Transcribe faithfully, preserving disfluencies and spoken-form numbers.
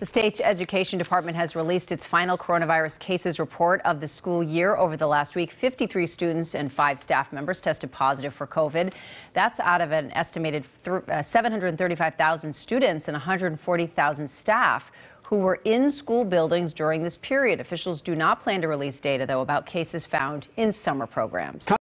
The state's education department has released its final coronavirus cases report of the school year. Over the last week, fifty-three students and five staff members tested positive for COVID. That's out of an estimated seven hundred thirty-five thousand students and one hundred forty thousand staff who were in school buildings during this period. Officials do not plan to release data, though, about cases found in summer programs.